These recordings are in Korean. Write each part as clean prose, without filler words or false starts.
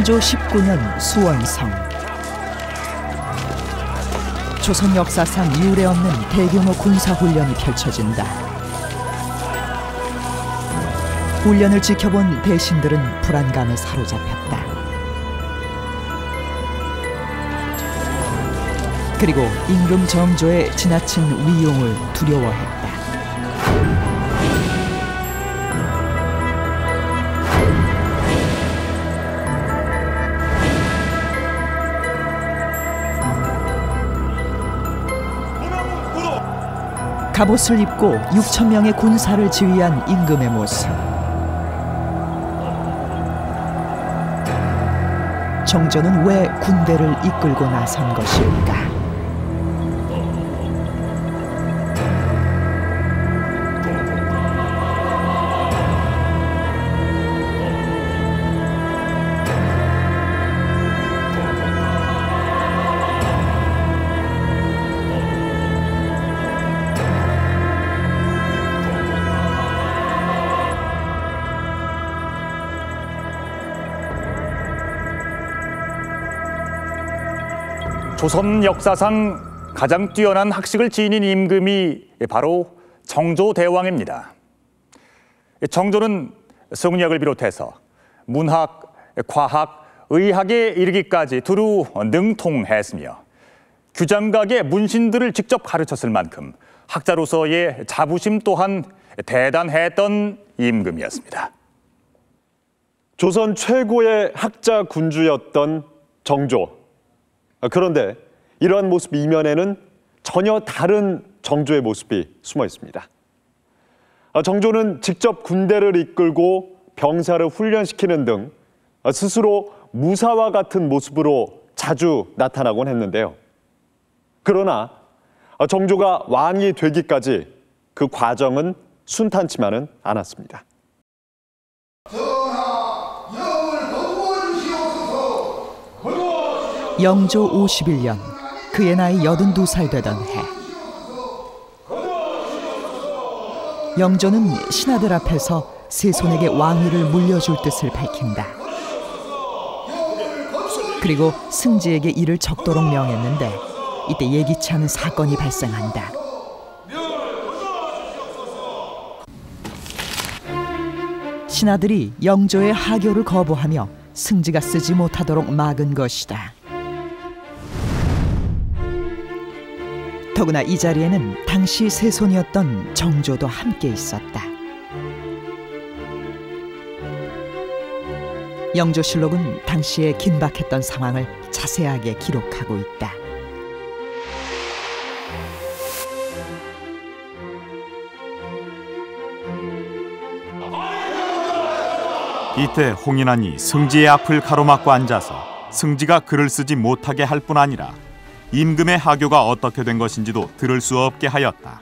성조 19년 수원성. 조선 역사상 이후에 없는 대규모 군사훈련이 펼쳐진다. 훈련을 지켜본 대신들은 불안감에 사로잡혔다. 그리고 임금 정조의 지나친 위용을 두려워했다. 갑옷을 입고 6천 명의 군사를 지휘한 임금의 모습. 정조는 왜 군대를 이끌고 나선 것일까? 조선 역사상 가장 뛰어난 학식을 지닌 임금이 바로 정조대왕입니다. 정조는 성리학을 비롯해서 문학, 과학, 의학에 이르기까지 두루 능통했으며 규장각의 문신들을 직접 가르쳤을 만큼 학자로서의 자부심 또한 대단했던 임금이었습니다. 조선 최고의 학자 군주였던 정조. 그런데 이러한 모습 이면에는 전혀 다른 정조의 모습이 숨어 있습니다. 정조는 직접 군대를 이끌고 병사를 훈련시키는 등 스스로 무사와 같은 모습으로 자주 나타나곤 했는데요. 그러나 정조가 왕이 되기까지 그 과정은 순탄치만은 않았습니다. 영조 51년, 그의 나이 82살 되던 해. 영조는 신하들 앞에서 세손에게 왕위를 물려줄 뜻을 밝힌다. 그리고 승지에게 이를 적도록 명했는데 이때 예기치 않은 사건이 발생한다. 신하들이 영조의 하교를 거부하며 승지가 쓰지 못하도록 막은 것이다. 더구나 이 자리에는 당시 세손이었던 정조도 함께 있었다. 영조실록은 당시의 긴박했던 상황을 자세하게 기록하고 있다. 이때 홍인환이 승지의 앞을 가로막고 앉아서 승지가 글을 쓰지 못하게 할 뿐 아니라 임금의 하교가 어떻게 된 것인지도 들을 수 없게 하였다.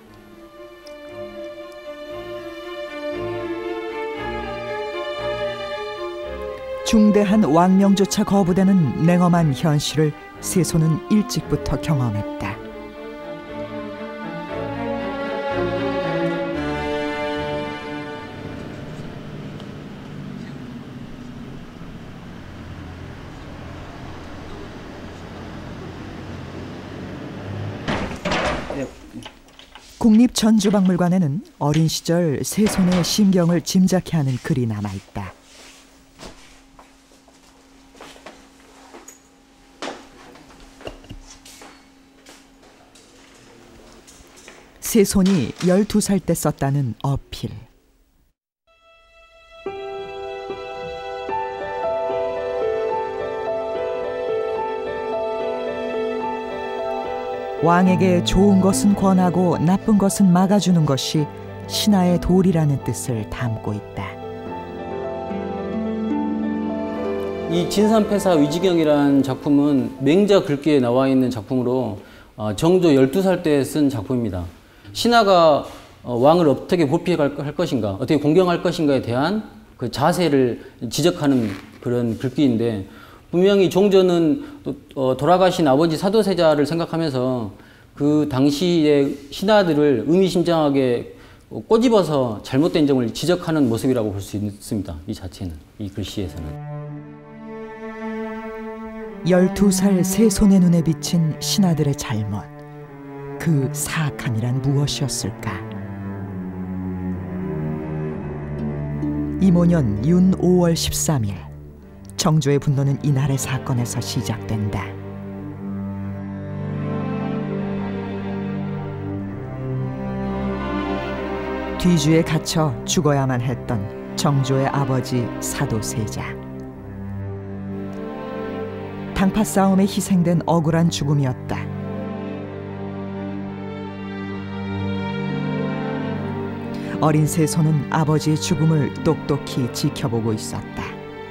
중대한 왕명조차 거부되는 냉엄한 현실을 세손은 일찍부터 경험했다. 국립전주박물관에는 어린 시절 세손의 심경을 짐작케 하는 글이 남아있다. 세손이 12살 때 썼다는 어필. 왕에게 좋은 것은 권하고 나쁜 것은 막아주는 것이 신하의 도리라는 뜻을 담고 있다. 이 진산패사 위지경이라는 작품은 맹자 글귀에 나와 있는 작품으로 정조 12살 때 쓴 작품입니다. 신하가 왕을 어떻게 보필할 것인가, 어떻게 공경할 것인가에 대한 그 자세를 지적하는 그런 글귀인데, 분명히 정조는 돌아가신 아버지 사도세자를 생각하면서 그 당시의 신하들을 의미심장하게 꼬집어서 잘못된 점을 지적하는 모습이라고 볼 수 있습니다. 이 자체는, 이 글씨에서는. 12살 세손의 눈에 비친 신하들의 잘못, 그 사악함이란 무엇이었을까? 이모년 윤 5월 13일, 정조의 분노는 이날의 사건에서 시작된다. 뒤주에 갇혀 죽어야만 했던 정조의 아버지 사도세자. 당파 싸움에 희생된 억울한 죽음이었다. 어린 세손은 아버지의 죽음을 똑똑히 지켜보고 있었다.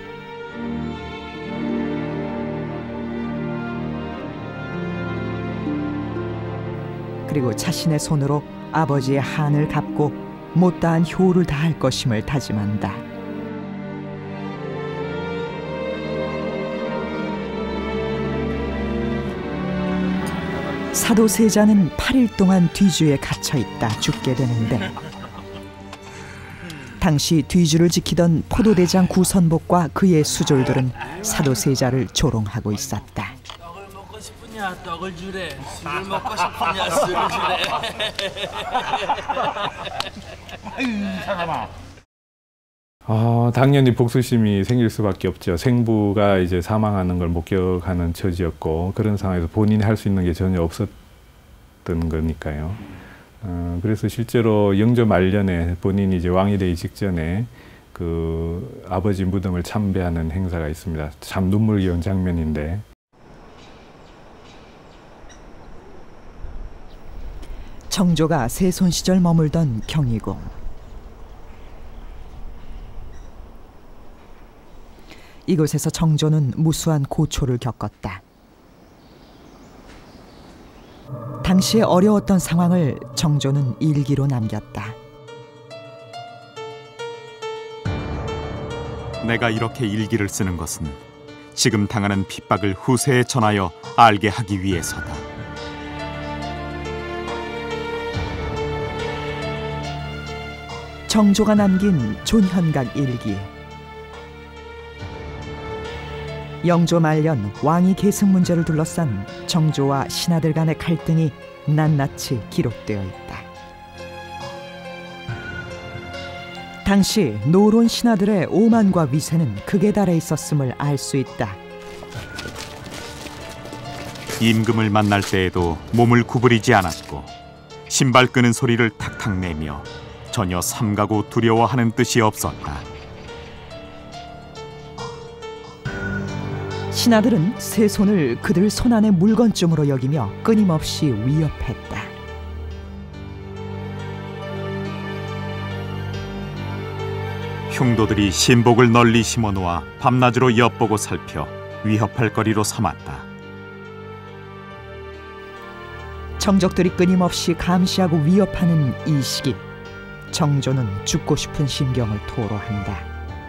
그리고 자신의 손으로 아버지의 한을 갚고 못다한 효를 다할 것임을 다짐한다. 사도세자는 8일 동안 뒤주에 갇혀있다 죽게 되는데, 당시 뒤주를 지키던 포도대장 구선복과 그의 수졸들은 사도세자를 조롱하고 있었다. 떡을 먹고 싶으냐 떡을 주래, 술을 먹고 싶으냐 술을 주래. 아유 사람아. 당연히 복수심이 생길 수밖에 없죠. 생부가 이제 사망하는 걸 목격하는 처지였고, 그런 상황에서 본인이 할 수 있는 게 전혀 없었던 거니까요. 그래서 실제로 영조 말년에 본인이 이제 왕이 되기 직전에 그 아버지 무덤을 참배하는 행사가 있습니다. 참 눈물겨운 장면인데. 정조가 세손 시절 머물던 경희궁. 이곳에서 정조는 무수한 고초를 겪었다. 당시에 어려웠던 상황을 정조는 일기로 남겼다. 내가 이렇게 일기를 쓰는 것은 지금 당하는 핍박을 후세에 전하여 알게 하기 위해서다. 정조가 남긴 존현각 일기. 영조 말년 왕위 계승 문제를 둘러싼 정조와 신하들 간의 갈등이 낱낱이 기록되어 있다. 당시 노론 신하들의 오만과 위세는 극에 달해 있었음을 알 수 있다. 임금을 만날 때에도 몸을 구부리지 않았고, 신발 끄는 소리를 탁탁 내며 전혀 삼가고 두려워하는 뜻이 없었다. 신하들은 세손을 그들 손안의 물건쯤으로 여기며 끊임없이 위협했다. 흉도들이 신복을 널리 심어놓아 밤낮으로 엿보고 살펴 위협할 거리로 삼았다. 정적들이 끊임없이 감시하고 위협하는 이 시기, 정조는 죽고 싶은 심경을 토로한다.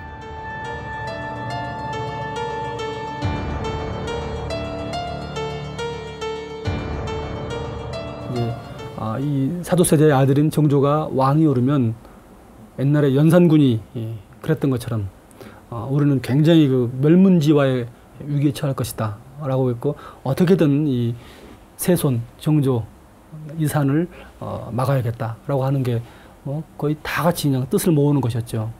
이 사도세자의 아들인 정조가 왕이 오르면 옛날에 연산군이 그랬던 것처럼 우리는 굉장히 그 멸문지화의 위기에 처할 것이다 라고 했고, 어떻게든 이 세손, 정조 이 산을 막아야겠다라고 하는 게 거의 다 같이 그냥 뜻을 모으는 것이었죠.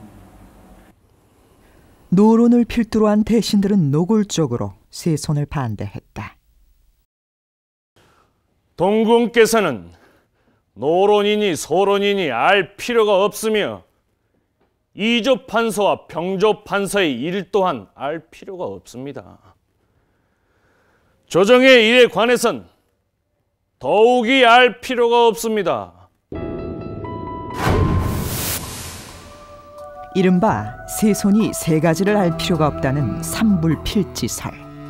노론을 필두로 한 대신들은 노골적으로 세손을 반대했다. 동궁께서는 노론이니 소론이니 알 필요가 없으며, 이조 판서와 병조 판서의 일 또한 알 필요가 없습니다. 조정의 일에 관해선 더욱이 알 필요가 없습니다. 이른바 세손이 세 가지를 알 필요가 없다는 삼불필지설.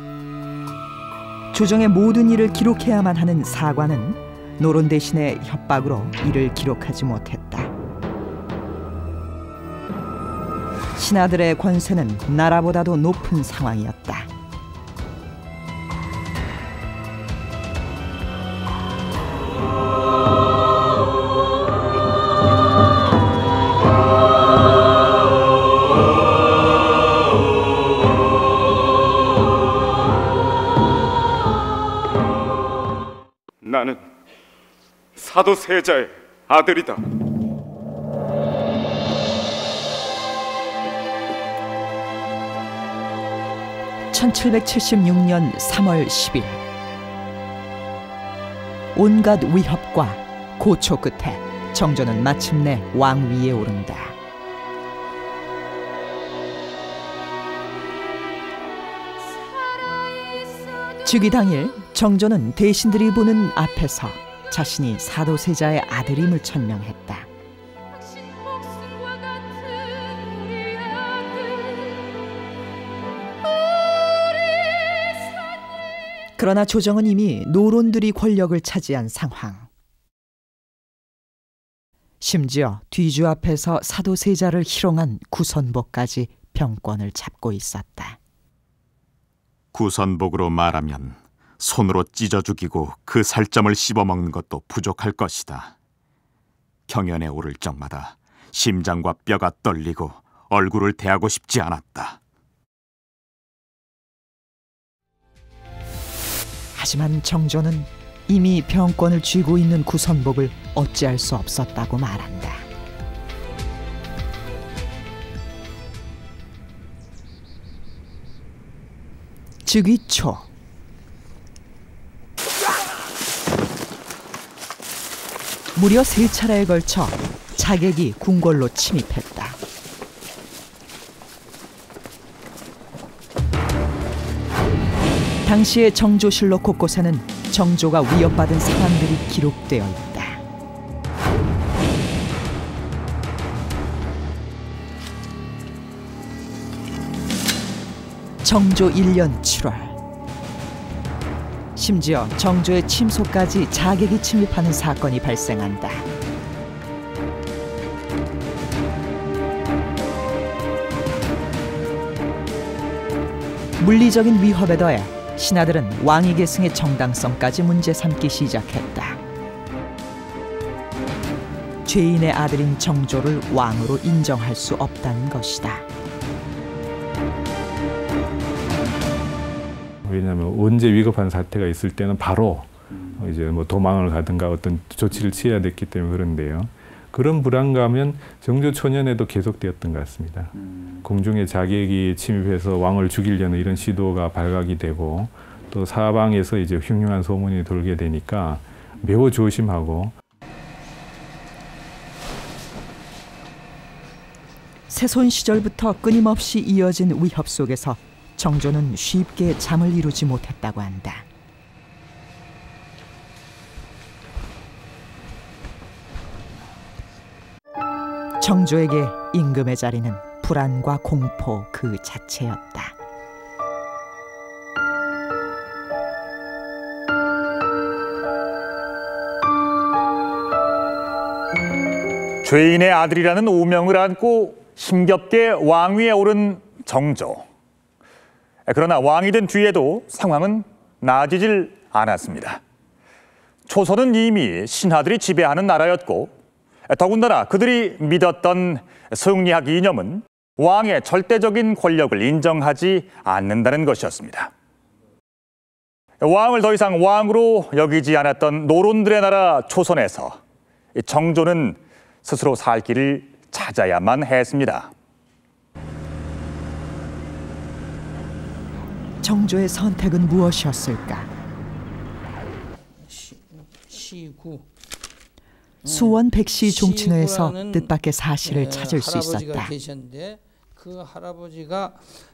조정의 모든 일을 기록해야만 하는 사관은 노론 대신에 협박으로 이를 기록하지 못했다. 신하들의 권세는 나라보다도 높은 상황이었다. 나는 사도세자의 아들이다. 1776년 3월 10일 온갖 위협과 고초 끝에 정조는 마침내 왕위에 오른다. 즉위 당일 정조는 대신들이 보는 앞에서 자신이 사도세자의 아들임을 천명했다. 그러나 조정은 이미 노론들이 권력을 차지한 상황. 심지어 뒤주 앞에서 사도세자를 희롱한 구선복까지 병권을 잡고 있었다. 구선복으로 말하면 손으로 찢어 죽이고 그 살점을 씹어먹는 것도 부족할 것이다. 경연에 오를 적마다 심장과 뼈가 떨리고 얼굴을 대하고 싶지 않았다. 하지만 정조는 이미 병권을 쥐고 있는 구선복을 어찌할 수 없었다고 말한다. 즉위 초 무려 3차례에 걸쳐 자객이 궁궐로 침입했다. 당시의 정조실록 곳곳에는 정조가 위협받은 상황들이 기록되어 있다. 정조 1년 7월 심지어 정조의 침소까지 자객이 침입하는 사건이 발생한다. 물리적인 위협에 더해 신하들은 왕위 계승의 정당성까지 문제 삼기 시작했다. 죄인의 아들인 정조를 왕으로 인정할 수 없다는 것이다. 왜냐하면 언제 위급한 사태가 있을 때는 바로 이제 뭐 도망을 가든가 어떤 조치를 취해야 됐기 때문에 그런데요. 그런 불안감은 정조 초년에도 계속되었던 것 같습니다. 궁중에 자객이 침입해서 왕을 죽이려는 이런 시도가 발각이 되고 또 사방에서 이제 흉흉한 소문이 돌게 되니까 매우 조심하고. 세손 시절부터 끊임없이 이어진 위협 속에서 정조는 쉽게 잠을 이루지 못했다고 한다. 정조에게 임금의 자리는 불안과 공포 그 자체였다. 죄인의 아들이라는 오명을 안고 힘겹게 왕위에 오른 정조. 그러나 왕이 된 뒤에도 상황은 나아지질 않았습니다. 조선은 이미 신하들이 지배하는 나라였고 더군다나 그들이 믿었던 승리학 이념은 왕의 절대적인 권력을 인정하지 않는다는 것이었습니다. 왕을 더 이상 왕으로 여기지 않았던 노론들의 나라 조선에서 정조는 스스로 살 길을 찾아야만 했습니다. 정조의 선택은 무엇이었을까? 시구. 수원 백시 종친회에서 뜻밖의 사실을 찾을 수 할아버지가 있었다. 계셨는데 그 할아버지가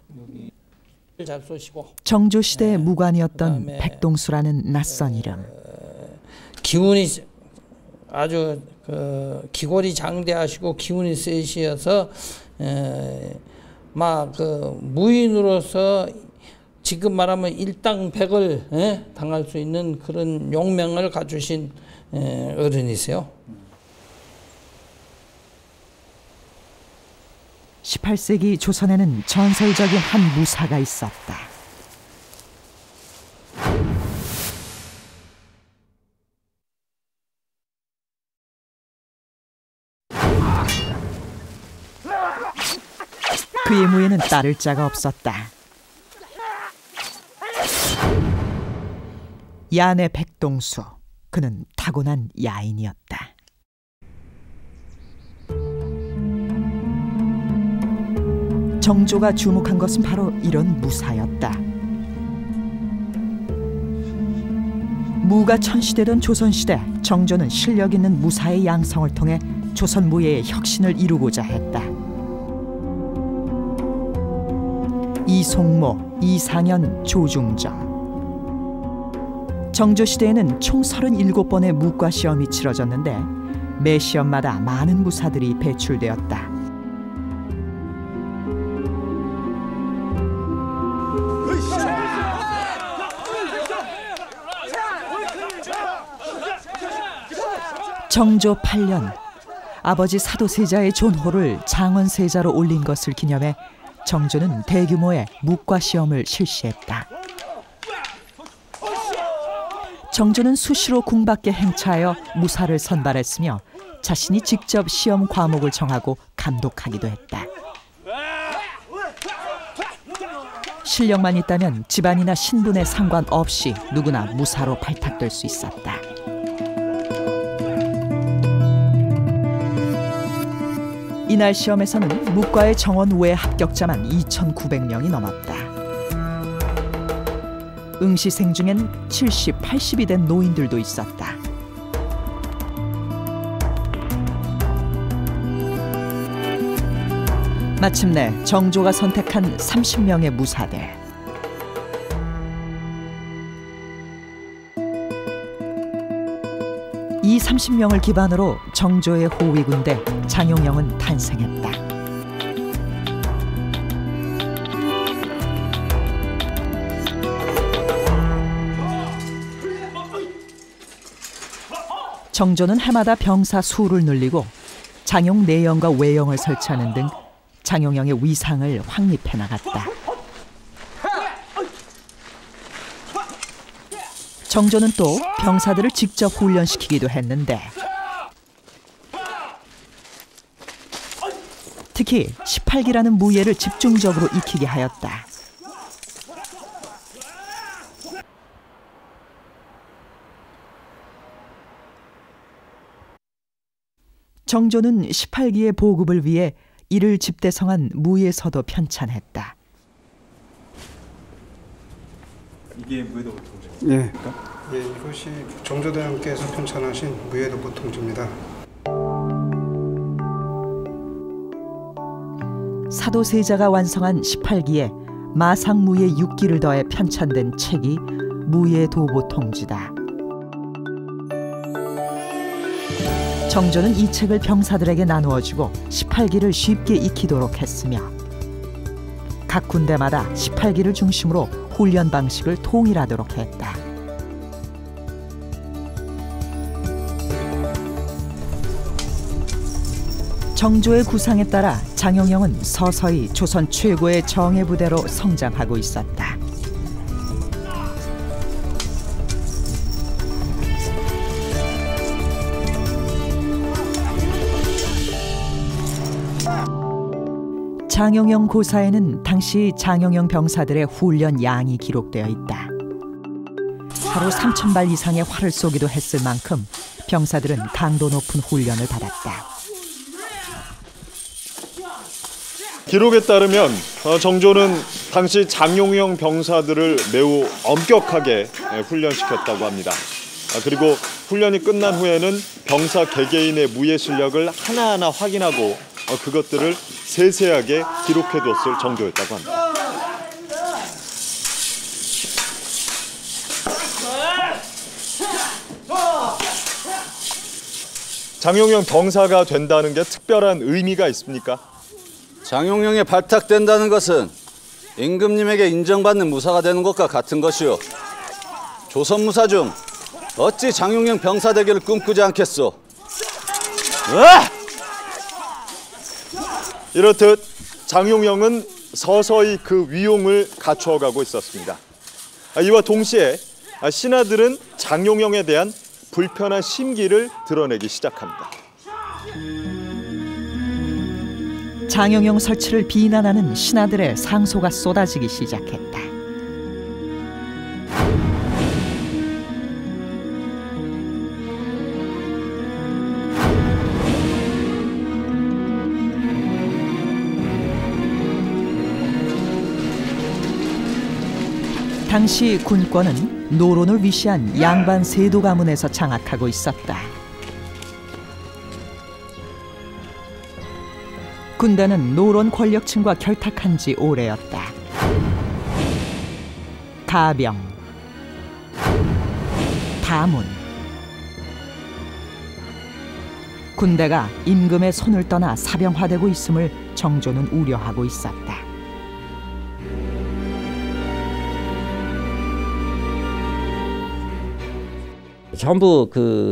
잘 쏘시고 정조 시대의 무관이었던 백동수라는 낯선 이름. 기운이 아주 기골이 장대하시고 기운이 세시어서 막 무인으로서 지금 말하면 일당백을 당할 수 있는 그런 용맹을 갖추신 어른이세요. 18세기 조선에는 전설적인 한 무사가 있었다. 그의 무에는 따를 자가 없었다. 야내 백동수. 그는 타고난 야인이었다. 정조가 주목한 것은 바로 이런 무사였다. 무가 천시되던 조선시대, 정조는 실력 있는 무사의 양성을 통해 조선 무예의 혁신을 이루고자 했다. 이송모, 이상현, 조중정. 정조 시대에는 총 37번의 무과 시험이 치러졌는데 매 시험마다 많은 무사들이 배출되었다. 정조 8년, 아버지 사도세자의 존호를 장원세자로 올린 것을 기념해 정조는 대규모의 무과 시험을 실시했다. 정조는 수시로 궁밖에 행차하여 무사를 선발했으며 자신이 직접 시험 과목을 정하고 감독하기도 했다. 실력만 있다면 집안이나 신분에 상관없이 누구나 무사로 발탁될 수 있었다. 이날 시험에서는 무과의 정원 우회 합격자만 2,900명이 넘었다. 응시생 중엔 70, 80이 된 노인들도 있었다. 마침내 정조가 선택한 30명의 무사들. 이 30명을 기반으로 정조의 호위군대 장용영은 탄생했다. 정조는 해마다 병사 수를 늘리고 장용 내영과 외영을 설치하는 등 장용영의 위상을 확립해 나갔다. 정조는 또 병사들을 직접 훈련시키기도 했는데 특히 18기라는 무예를 집중적으로 익히게 하였다. 정조는 18기의 보급을 위해 이를 집대성한 무예서도 편찬했다. 이게 무예도보 통지입니까? 예, 이것이 정조대왕께서 편찬하신 무예도보 통지입니다. 사도세자가 완성한 18기에 마상무예 6기를 더해 편찬된 책이 무예도보 통지다. 정조는 이 책을 병사들에게 나누어주고 18기를 쉽게 익히도록 했으며 각 군대마다 18기를 중심으로 훈련 방식을 통일하도록 했다. 정조의 구상에 따라 장용영은 서서히 조선 최고의 정예부대로 성장하고 있었다. 장용영 고사에는 당시 장용영 병사들의 훈련 양이 기록되어 있다. 하루 3,000발 이상의 활을 쏘기도 했을 만큼 병사들은 강도 높은 훈련을 받았다. 기록에 따르면 정조는 당시 장용영 병사들을 매우 엄격하게 훈련시켰다고 합니다. 그리고 훈련이 끝난 후에는 병사 개개인의 무예 실력을 하나하나 확인하고 그것들을 세세하게 기록해뒀을 정도였다고 합니다. 장용영 병사가 된다는 게 특별한 의미가 있습니까? 장용영에 발탁된다는 것은 임금님에게 인정받는 무사가 되는 것과 같은 것이요. 조선 무사 중 어찌 장용영 병사 되기를 꿈꾸지 않겠소? 이렇듯 장용영은 서서히 그 위용을 갖추어가고 있었습니다. 이와 동시에 신하들은 장용영에 대한 불편한 심기를 드러내기 시작합니다. 장용영 설치를 비난하는 신하들의 상소가 쏟아지기 시작했다. 당시 군권은 노론을 위시한 양반 세도 가문에서 장악하고 있었다. 군대는 노론 권력층과 결탁한 지 오래였다. 가병, 다문. 군대가 임금의 손을 떠나 사병화되고 있음을 정조는 우려하고 있었다. 전부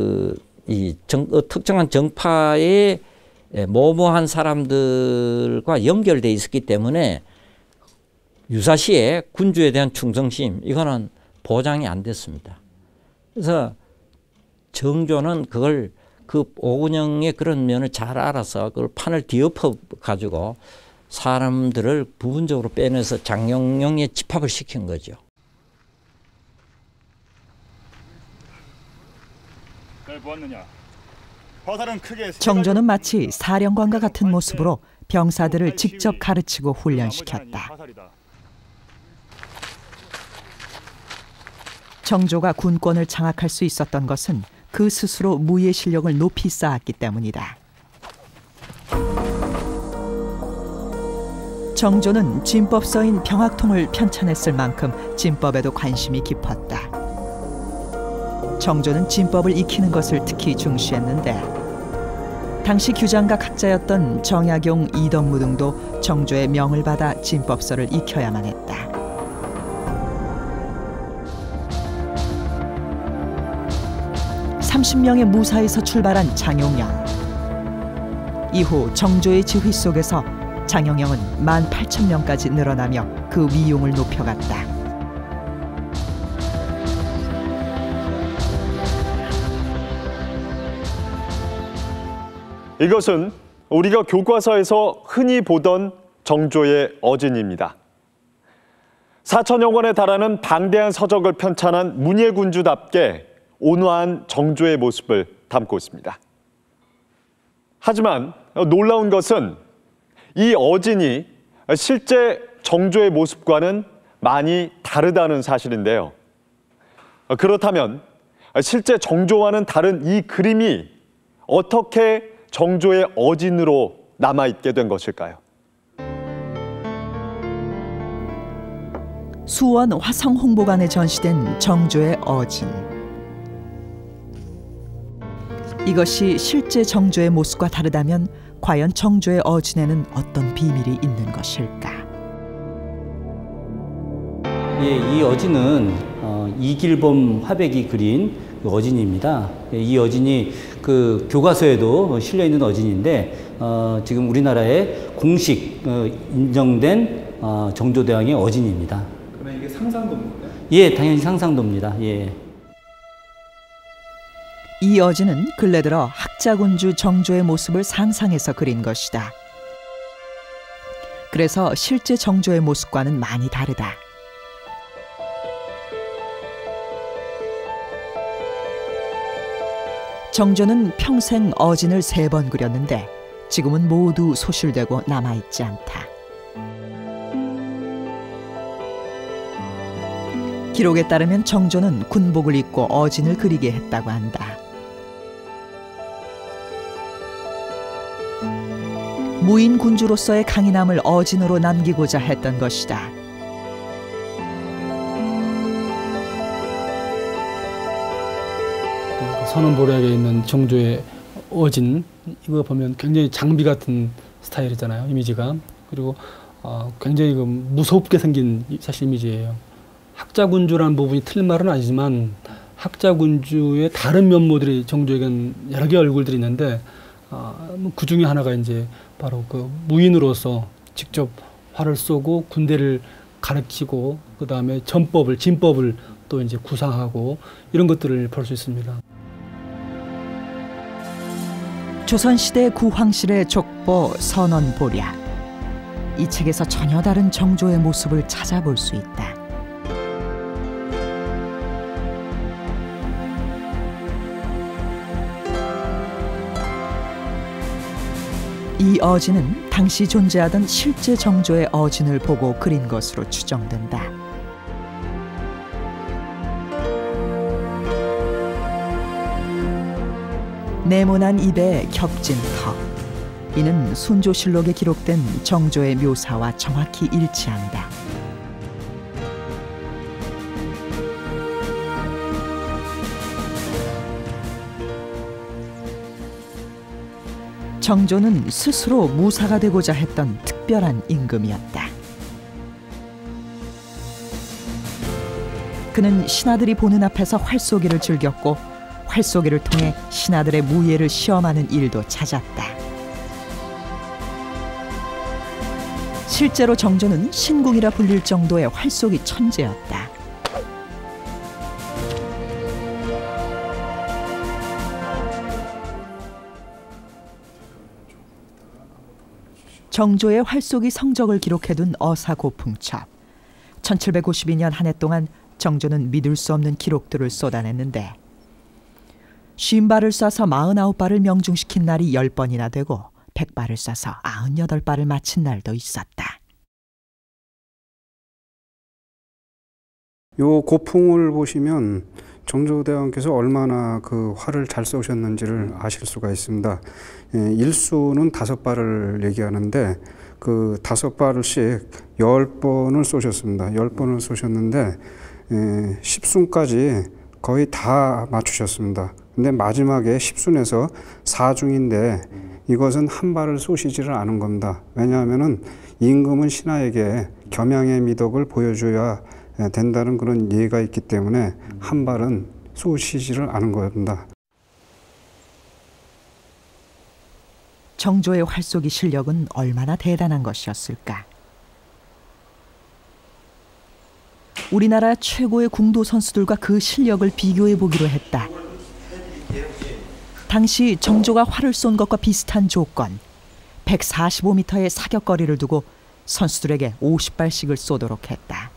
특정한 정파의 모모한 사람들과 연결돼 있었기 때문에 유사시에 군주에 대한 충성심 이거는 보장이 안 됐습니다. 그래서 정조는 그걸 그 오군영의 그런 면을 잘 알아서 그걸 판을 뒤엎어 가지고 사람들을 부분적으로 빼내서 장영영에 집합을 시킨 거죠. 정조는 마치 사령관과 같은 모습으로 병사들을 직접 가르치고 훈련시켰다. 정조가 군권을 장악할 수 있었던 것은 그 스스로 무예 실력을 높이 쌓았기 때문이다. 정조는 진법서인 병학통을 편찬했을 만큼 진법에도 관심이 깊었다. 정조는 진법을 익히는 것을 특히 중시했는데 당시 규장과 학자였던 정약용, 이덕무 등도 정조의 명을 받아 진법서를 익혀야만 했다. (30명의) 무사에서 출발한 장용영. 이후 정조의 지휘 속에서 장용영은 18,000명까지 늘어나며 그 위용을 높여갔다. 이것은 우리가 교과서에서 흔히 보던 정조의 어진입니다. 4,000여 권에 달하는 방대한 서적을 편찬한 문예군주답게 온화한 정조의 모습을 담고 있습니다. 하지만 놀라운 것은 이 어진이 실제 정조의 모습과는 많이 다르다는 사실인데요. 그렇다면 실제 정조와는 다른 이 그림이 어떻게 정조의 어진으로 남아있게 된 것일까요? 수원 화성 홍보관에 전시된 정조의 어진. 이것이 실제 정조의 모습과 다르다면 과연 정조의 어진에는 어떤 비밀이 있는 것일까? 예, 이 어진은 이길범 화백이 그린 그 어진입니다. 이 어진이 그 교과서에도 실려 있는 어진인데 지금 우리나라에 공식 인정된 정조대왕의 어진입니다. 그러면 이게 상상도입니까? 예, 당연히 상상도입니다. 예. 이 어진은 근래 들어 학자군주 정조의 모습을 상상해서 그린 것이다. 그래서 실제 정조의 모습과는 많이 다르다. 정조는 평생 어진을 3번 그렸는데 지금은 모두 소실되고 남아있지 않다. 기록에 따르면 정조는 군복을 입고 어진을 그리게 했다고 한다. 무인 군주로서의 강인함을 어진으로 남기고자 했던 것이다. 선원보략에 있는 정조의 어진, 이거 보면 굉장히 장비 같은 스타일이잖아요, 이미지가. 그리고 굉장히 무섭게 생긴 사실 이미지예요. 학자군주라는 부분이 틀린 말은 아니지만 학자군주의 다른 면모들이 정조에겐 여러 개의 얼굴들이 있는데 그 중에 하나가 이제 바로 그 무인으로서 직접 활을 쏘고 군대를 가르치고 그 다음에 전법을, 진법을 또 이제 구상하고 이런 것들을 볼 수 있습니다. 조선시대 구황실의 족보 선원보략. 이 책에서 전혀 다른 정조의 모습을 찾아볼 수 있다. 이 어진은 당시 존재하던 실제 정조의 어진을 보고 그린 것으로 추정된다. 네모난 입에 격진 턱. 이는 순조실록에 기록된 정조의 묘사와 정확히 일치한다. 정조는 스스로 무사가 되고자 했던 특별한 임금이었다. 그는 신하들이 보는 앞에서 활쏘기를 즐겼고 활쏘기를 통해 신하들의 무예를 시험하는 일도 찾았다. 실제로 정조는 신궁이라 불릴 정도의 활쏘기 천재였다. 정조의 활쏘기 성적을 기록해둔 어사고풍첩. 1792년 한 해 동안 정조는 믿을 수 없는 기록들을 쏟아냈는데 50발을 쏴서 49발을 명중시킨 날이 10번이나 되고 100발을 쏴서 98발을 마친 날도 있었다. 요 고풍을 보시면 정조대왕께서 얼마나 그 활을 잘 쏘셨는지를 아실 수가 있습니다. 일수는 5발을 얘기하는데 그 5발씩 10번을 쏘셨습니다. 10번을 쏘셨는데 10순까지 거의 다 맞추셨습니다. 근데 마지막에 10순에서 4중인데 이것은 한 발을 쏘시지를 않은 겁니다. 왜냐하면은 임금은 신하에게 겸양의 미덕을 보여줘야 된다는 그런 예가 있기 때문에 한 발은 쏘시지를 않은 겁니다. 정조의 활쏘기 실력은 얼마나 대단한 것이었을까? 우리나라 최고의 궁도 선수들과 그 실력을 비교해 보기로 했다. 당시 정조가 활을 쏜 것과 비슷한 조건, 145m의 사격거리를 두고 선수들에게 50발씩을 쏘도록 했다.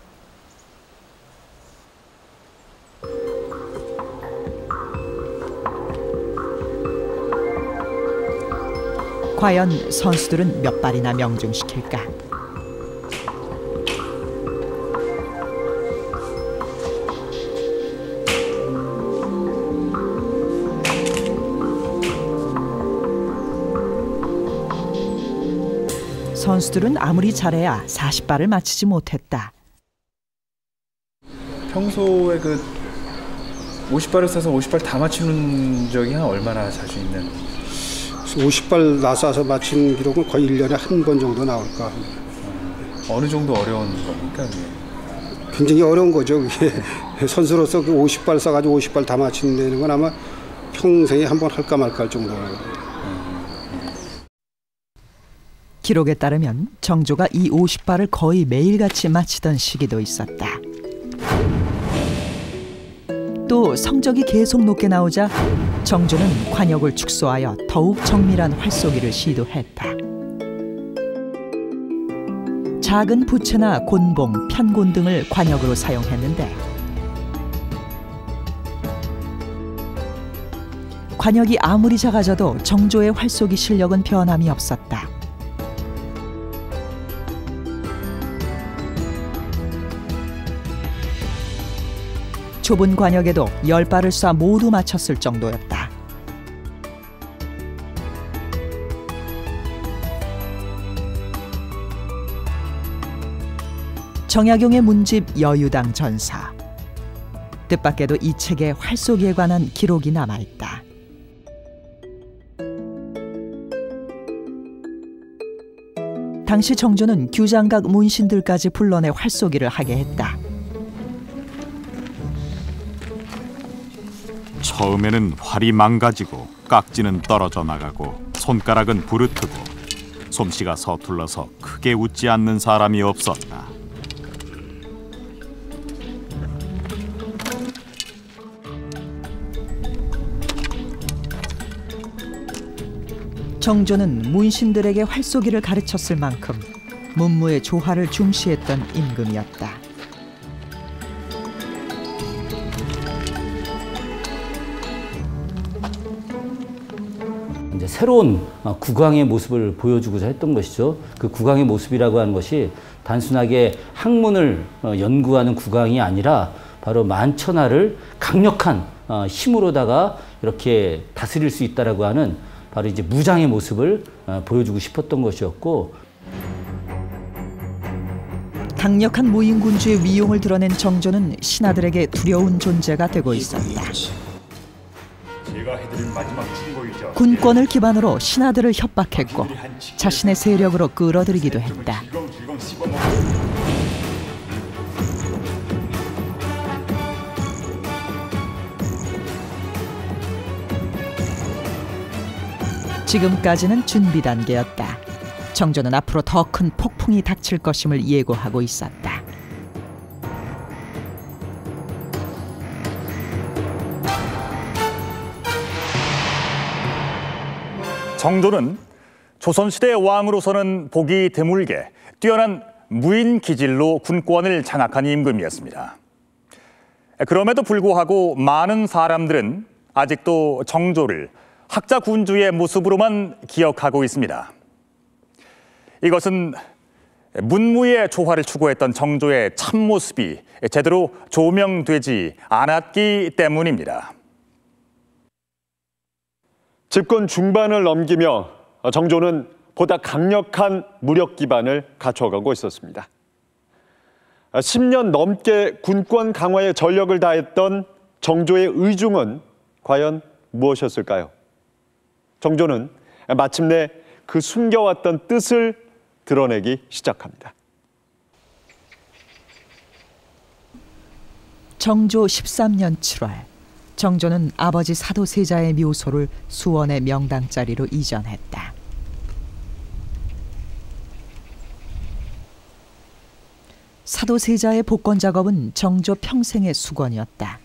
과연 선수들은 몇 발이나 명중시킬까? 선수들은 아무리 잘해야 40발을 맞히지 못했다. 평소에 그 50발을 쏴서 50발 다 맞추는 적이 한 얼마나 자주 있는? 50발 나쏴서 맞힌 기록은 거의 1년에 한 번 정도 나올까 합니다. 어느 정도 어려운 겁니까? 굉장히 어려운 거죠. 선수로서 그 50발 쏴가지고 50발 다 맞힌다는 건 아마 평생에 한 번 할까 말까 할 정도예요. 기록에 따르면 정조가 이 50발을 거의 매일같이 마치던 시기도 있었다. 또 성적이 계속 높게 나오자 정조는 관역을 축소하여 더욱 정밀한 활쏘기를 시도했다. 작은 부채나 곤봉, 편곤 등을 관역으로 사용했는데 관역이 아무리 작아져도 정조의 활쏘기 실력은 변함이 없었다. 좁은 관역에도 10발을 쏴 모두 맞췄을 정도였다. 정약용의 문집 여유당 전사. 뜻밖에도 이 책에 활쏘기에 관한 기록이 남아있다. 당시 정조는 규장각 문신들까지 불러내 활쏘기를 하게 했다. 처음에는 활이 망가지고 깍지는 떨어져 나가고 손가락은 부르트고 솜씨가 서툴러서 크게 웃지 않는 사람이 없었다. 정조는 문신들에게 활쏘기를 가르쳤을 만큼 문무의 조화를 중시했던 임금이었다. 이제 새로운 국왕의 모습을 보여주고자 했던 것이죠. 그 국왕의 모습이라고 하는 것이 단순하게 학문을 연구하는 국왕이 아니라 바로 만천하를 강력한 힘으로다가 이렇게 다스릴 수 있다라고 하는 바로 이제 무장의 모습을 보여주고 싶었던 것이었고, 강력한 무인군주의 위용을 드러낸 정조는 신하들에게 두려운 존재가 되고 있었다. 제가 해드릴 마지막 충고이자 군권을 기반으로 신하들을 협박했고 자신의 세력으로 끌어들이기도 했다. 지금까지는 준비 단계였다. 정조는 앞으로 더 큰 폭풍이 닥칠 것임을 예고하고 있었다. 정조는 조선시대 왕으로서는 보기 드물게 뛰어난 무인 기질로 군권을 장악한 임금이었습니다. 그럼에도 불구하고 많은 사람들은 아직도 정조를 학자 군주의 모습으로만 기억하고 있습니다. 이것은 문무의 조화를 추구했던 정조의 참모습이 제대로 조명되지 않았기 때문입니다. 집권 중반을 넘기며 정조는 보다 강력한 무력 기반을 갖춰가고 있었습니다. 10년 넘게 군권 강화에 전력을 다했던 정조의 의중은 과연 무엇이었을까요? 정조는 마침내 그 숨겨왔던 뜻을 드러내기 시작합니다. 정조 13년 7월, 정조는 아버지 사도세자의 묘소를 수원의 명당자리로 이전했다. 사도세자의 복권 작업은 정조 평생의 수건이었다.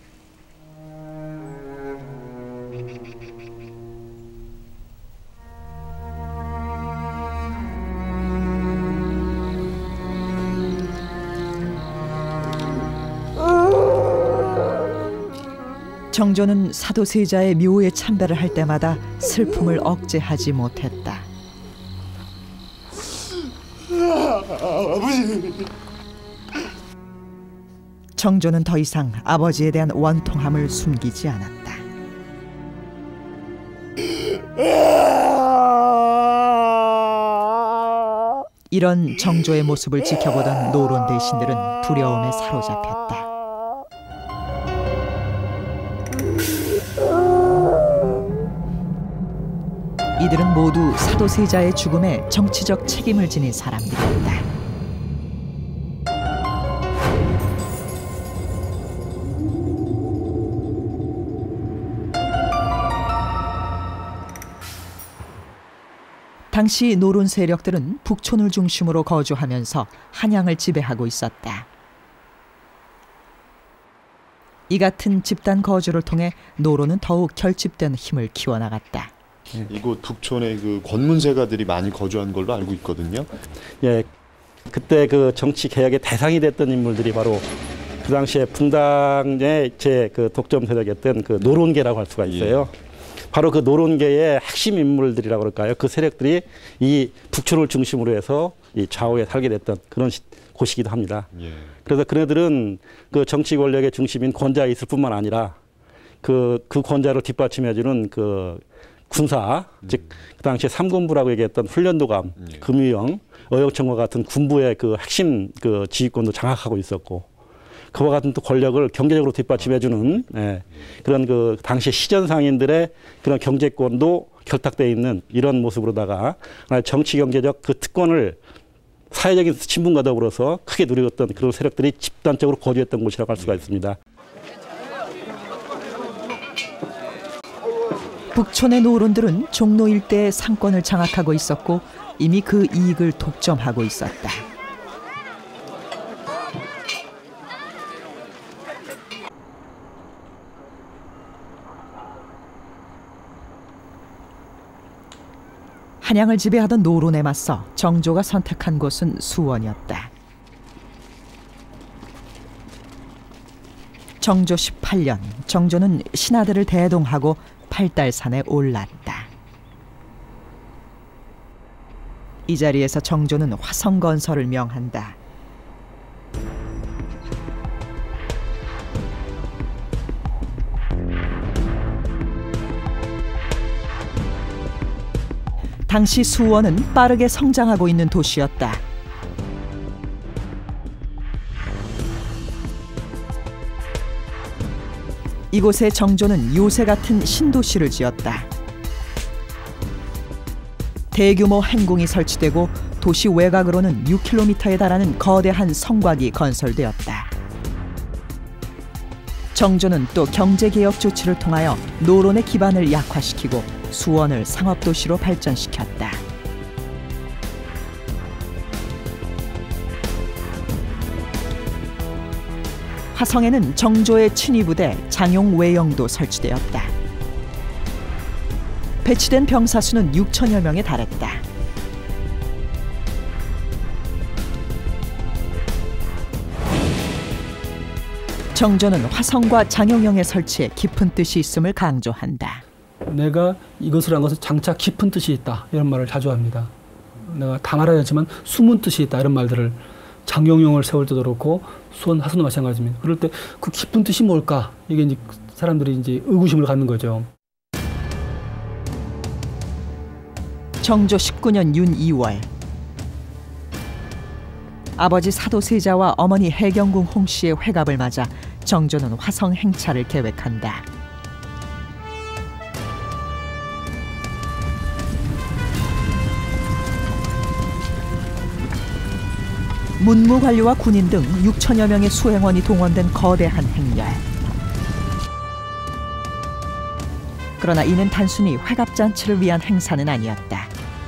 정조는 사도세자의 묘에 참배를 할 때마다 슬픔을 억제하지 못했다. 아버지. 정조는 더 이상 아버지에 대한 원통함을 숨기지 않았다. 이런 정조의 모습을 지켜보던 노론 대신들은 두려움에 사로잡혔다. 이들은 모두 사도세자의 죽음에 정치적 책임을 지닌 사람들이었다. 당시 노론 세력들은 북촌을 중심으로 거주하면서 한양을 지배하고 있었다. 이 같은 집단 거주를 통해 노론은 더욱 결집된 힘을 키워나갔다. 이곳 북촌에 그 권문세가들이 많이 거주한 걸로 알고 있거든요. 예, 그때 그 정치 개혁의 대상이 됐던 인물들이 바로 그 당시에 분당의 그 독점 세력이었던 그 노론계라고 할 수가 있어요. 예. 바로 그 노론계의 핵심 인물들이라고 그럴까요? 그 세력들이 이 북촌을 중심으로 해서 이 좌우에 살게 됐던 그런 곳이기도 합니다. 예. 그래서 그네들은 그 정치 권력의 중심인 권자에 있을 뿐만 아니라 그 권자를 뒷받침해주는 그 군사, 즉 그 당시에 삼군부라고 얘기했던 훈련도감, 금유영, 어영청과 같은 군부의 그 핵심 그 지휘권도 장악하고 있었고, 그와 같은 또 권력을 경제적으로 뒷받침해주는 그런 그 당시 시전상인들의 그런 경제권도 결탁되어 있는 이런 모습으로다가 정치 경제적 그 특권을 사회적인 신분과 더불어서 크게 누리었던 그런 세력들이 집단적으로 거주했던 곳이라고 할 수가 있습니다. 북촌의 노론들은 종로 일대의 상권을 장악하고 있었고 이미 그 이익을 독점하고 있었다. 한양을 지배하던 노론에 맞서 정조가 선택한 곳은 수원이었다. 정조 18년, 정조는 신하들을 대동하고 팔달산에 올랐다. 이 자리에서 정조는 화성건설을 명한다. 당시 수원은 빠르게 성장하고 있는 도시였다. 이곳에 정조는 요새 같은 신도시를 지었다. 대규모 행궁이 설치되고 도시 외곽으로는 6km에 달하는 거대한 성곽이 건설되었다. 정조는 또 경제개혁 조치를 통하여 노론의 기반을 약화시키고 수원을 상업도시로 발전시켰다. 화성에는 정조의 친위부대 장용외영도 설치되었다. 배치된 병사 수는 6천여 명에 달했다. 정조는 화성과 장용영의 설치에 깊은 뜻이 있음을 강조한다. 내가 이것을 한 것은 장차 깊은 뜻이 있다, 이런 말을 자주 합니다. 내가 다 말하지 않지만 숨은 뜻이 있다, 이런 말들을 장용영을 세울 때도 그렇고 수원 화성도 마찬가지입니다. 그럴 때 그 깊은 뜻이 뭘까? 이게 이제 사람들이 이제 의구심을 갖는 거죠. 정조 19년 윤 2월, 아버지 사도세자와 어머니 해경궁 홍씨의 회갑을 맞아 정조는 화성 행차를 계획한다. 문무관료와 군인 등 6천여 명의 수행원이 동원된 거대한 행렬. 그러나 이는 단순히 회갑잔치를 위한 행사는 아니었다.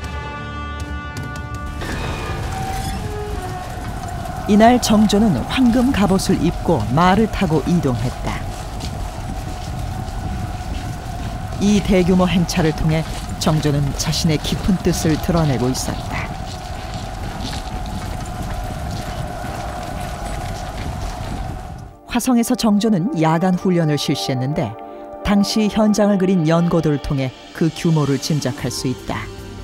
이날 정조는 황금 갑옷을 입고 말을 타고 이동했다. 이 대규모 행차를 통해 정조는 자신의 깊은 뜻을 드러내고 있었다. 화성에서 정조는 야간 훈련을 실시했는데 당시 현장을 그린 연고도를 통해 그 규모를 짐작할 수 있다.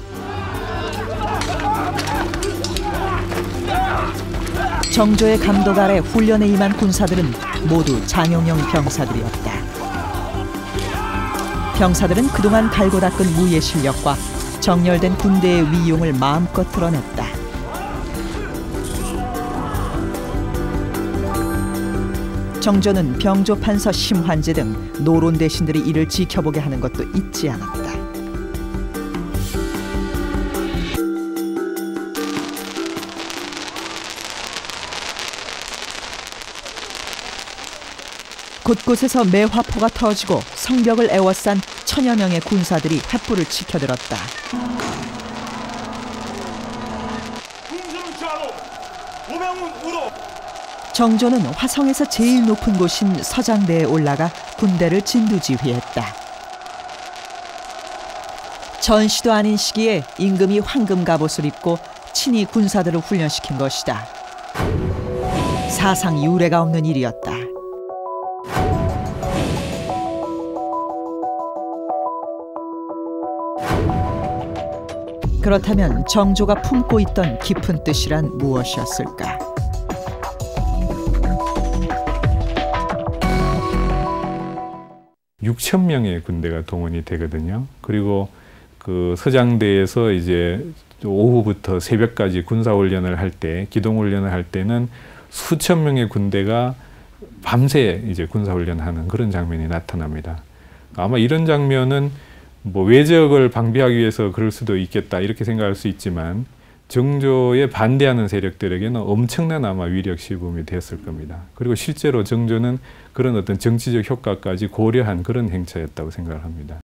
정조의 감독 아래 훈련에 임한 군사들은 모두 장용영 병사들이었다. 병사들은 그동안 갈고 닦은 무예 실력과 정렬된 군대의 위용을 마음껏 드러냈다. 정조는 병조, 판서, 심환제 등 노론 대신들이 이를 지켜보게 하는 것도 잊지 않았다. 곳곳에서 매화포가 터지고 성벽을 에워싼 천여 명의 군사들이 횃불을 치켜들었다. 정조는 화성에서 제일 높은 곳인 서장대에 올라가 군대를 진두지휘했다. 전시도 아닌 시기에 임금이 황금 갑옷을 입고 친히 군사들을 훈련시킨 것이다. 사상 유례가 없는 일이었다. 그렇다면 정조가 품고 있던 깊은 뜻이란 무엇이었을까? (6천) 명의 군대가 동원이 되거든요. 그리고 그 서장대에서 이제 오후부터 새벽까지 군사훈련을 할 때, 기동훈련을 할 때는 수천 명의 군대가 밤새 이제 군사훈련하는 그런 장면이 나타납니다. 아마 이런 장면은 뭐 외적을 방비하기 위해서 그럴 수도 있겠다 이렇게 생각할 수 있지만 정조에 반대하는 세력들에게는 엄청난 아마 위력 시범이 되었을 겁니다. 그리고 실제로 정조는 그런 어떤 정치적 효과까지 고려한 그런 행차였다고 생각을 합니다.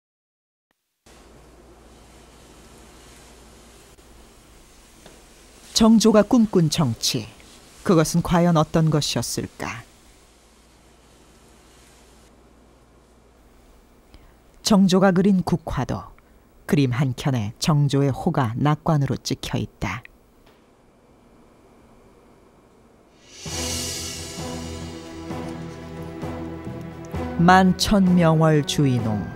정조가 꿈꾼 정치, 그것은 과연 어떤 것이었을까? 정조가 그린 국화도 그림 한켠에 정조의 호가 낙관으로 찍혀 있다. 만천명월 주인홍.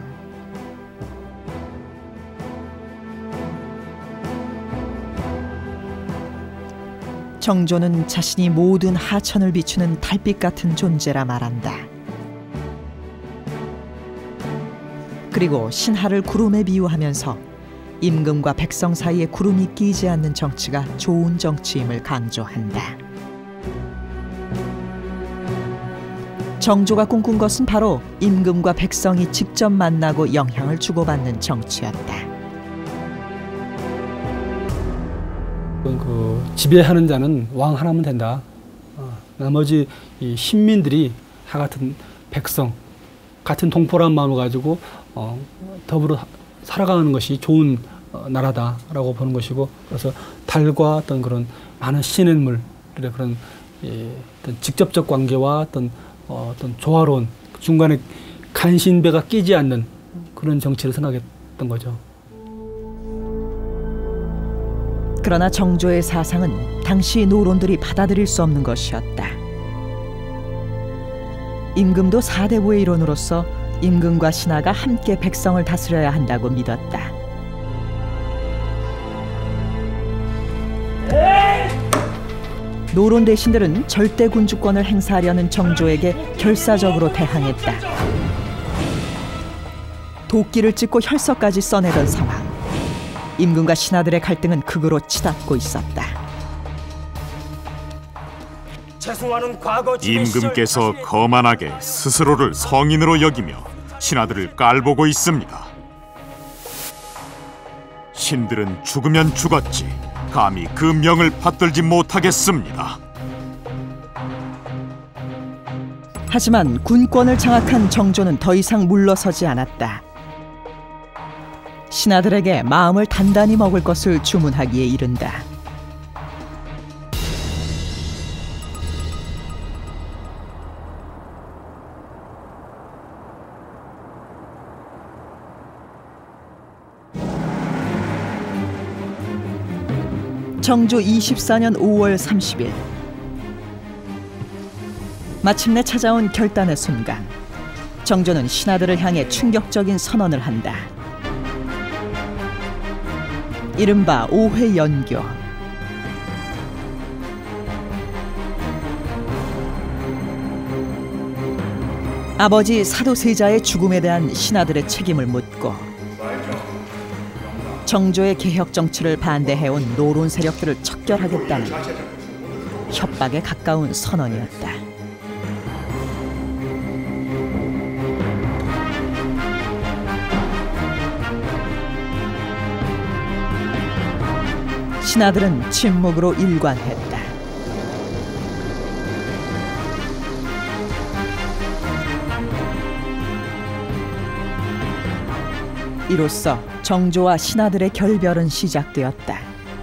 정조는 자신이 모든 하천을 비추는 달빛 같은 존재라 말한다. 그리고 신하를 구름에 비유하면서 임금과 백성 사이에 구름이 끼지 않는 정치가 좋은 정치임을 강조한다. 정조가 꿈꾼 것은 바로 임금과 백성이 직접 만나고 영향을 주고받는 정치였다. 지배하는 자는 왕 하나면 된다. 나머지 이 신민들이 다 같은 백성, 같은 동포란 마음을 가지고 더불어 살아가는 것이 좋은 나라다라고 보는 것이고, 그래서 달과 어떤 그런 많은 시냇물의 그런 어떤 직접적 관계와 어떤 조화로운 중간에 간신배가 끼지 않는 그런 정치를 생각했던 거죠. 그러나 정조의 사상은 당시 노론들이 받아들일 수 없는 것이었다. 임금도 4대부의 일원으로서 임금과 신하가 함께 백성을 다스려야 한다고 믿었다. 노론 대신들은 절대 군주권을 행사하려는 정조에게 결사적으로 대항했다. 도끼를 찢고 혈서까지 써내던 상황. 임금과 신하들의 갈등은 극으로 치닫고 있었다. 임금께서 거만하게 스스로를 성인으로 여기며 신하들을 깔보고 있습니다. 신들은 죽으면 죽었지 감히 그 명을 받들지 못하겠습니다. 하지만 군권을 장악한 정조는 더 이상 물러서지 않았다. 신하들에게 마음을 단단히 먹을 것을 주문하기에 이른다. 정조 24년 5월 30일 마침내 찾아온 결단의 순간, 정조는 신하들을 향해 충격적인 선언을 한다. 이른바 5회 연교. 아버지 사도세자의 죽음에 대한 신하들의 책임을 묻고 정조의 개혁 정치를 반대해온 노론 세력들을 척결하겠다는 협박에 가까운 선언이었다. 신하들은 침묵으로 일관했다. 이로써 정조와 신하들의 결별은 시작되었다.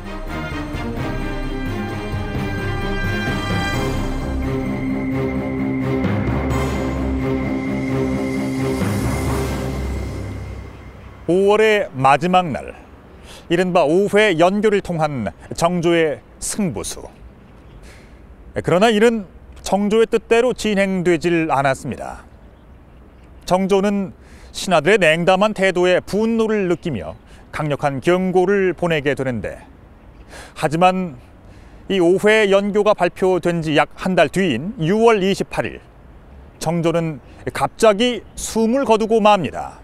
(5월의) 마지막 날, 이른바 5회 연교를 통한 정조의 승부수. 그러나 이는 정조의 뜻대로 진행되질 않았습니다. 정조는 신하들의 냉담한 태도에 분노를 느끼며 강력한 경고를 보내게 되는데, 하지만 이 5회 연교가 발표된 지 약 한 달 뒤인 6월 28일 정조는 갑자기 숨을 거두고 맙니다.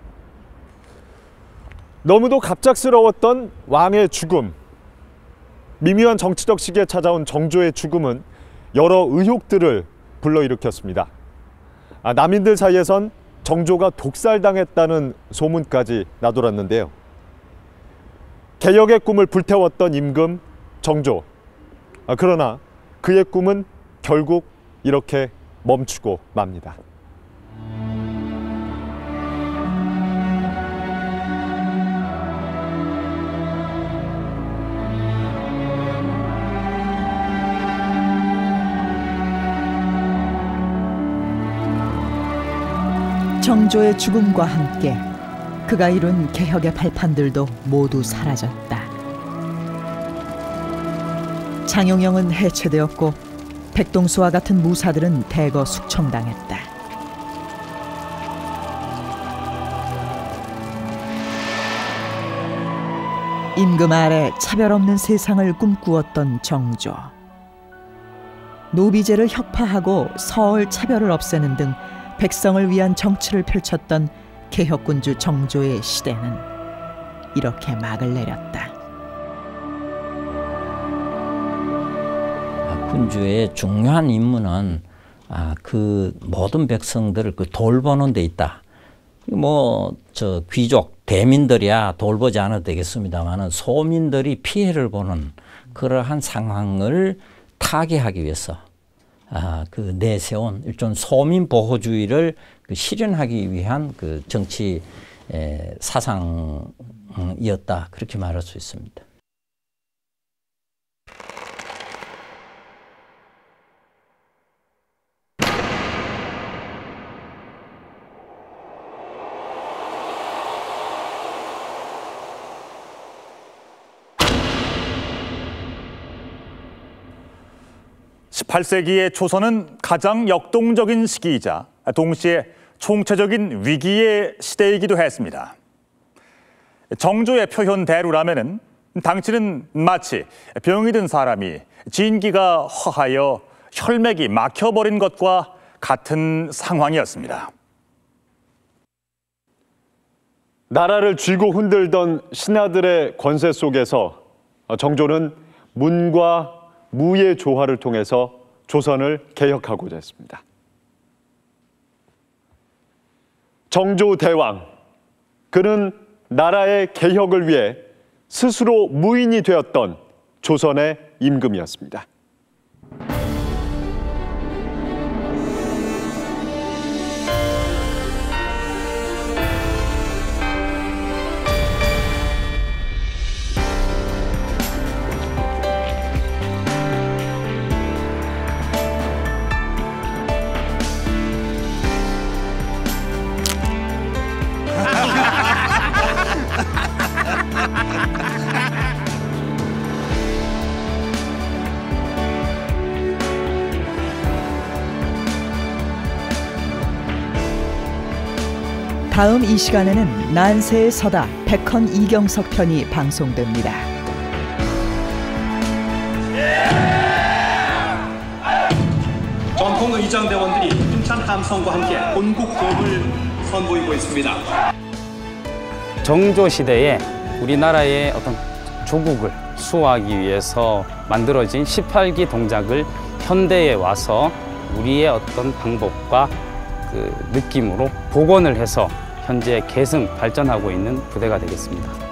너무도 갑작스러웠던 왕의 죽음. 미묘한 정치적 시기에 찾아온 정조의 죽음은 여러 의혹들을 불러일으켰습니다. 남인들 사이에선 정조가 독살당했다는 소문까지 나돌았는데요. 개혁의 꿈을 불태웠던 임금, 정조. 그러나 그의 꿈은 결국 이렇게 멈추고 맙니다. 정조의 죽음과 함께 그가 이룬 개혁의 발판들도 모두 사라졌다. 장영영은 해체되었고 백동수와 같은 무사들은 대거 숙청당했다. 임금 아래 차별 없는 세상을 꿈꾸었던 정조. 노비제를 혁파하고 서울 차별을 없애는 등 백성을 위한 정치를 펼쳤던 개혁군주 정조의 시대는 이렇게 막을 내렸다. 군주의 중요한 임무는 그 모든 백성들을 돌보는 데 있다. 저 귀족, 대민들이야 돌보지 않아도 되겠습니다만은 소민들이 피해를 보는 그러한 상황을 타개하기 위해서 그 내세운 일종 소민 보호주의를 실현하기 위한 그 정치 사상이었다, 그렇게 말할 수 있습니다. (18세기의) 조선은 가장 역동적인 시기이자 동시에 총체적인 위기의 시대이기도 했습니다. 정조의 표현대로라면은 당시는 마치 병이 든 사람이 진기가 허하여 혈맥이 막혀버린 것과 같은 상황이었습니다. 나라를 쥐고 흔들던 신하들의 권세 속에서 정조는 문과 무의 조화를 통해서 조선을 개혁하고자 했습니다. 정조 대왕, 그는 나라의 개혁을 위해 스스로 무인이 되었던 조선의 임금이었습니다. 다음 이 시간에는 난세의 서다 백헌 이경석 편이 방송됩니다. 전통 의장대원들이 힘찬 함성과 함께 본국보험을 선보이고 있습니다. 정조 시대에 우리나라의 어떤 조국을 수호하기 위해서 만들어진 18기 동작을 현대에 와서 우리의 어떤 방법과 그 느낌으로 복원을 해서 현재 계승 발전하고 있는 부대가 되겠습니다.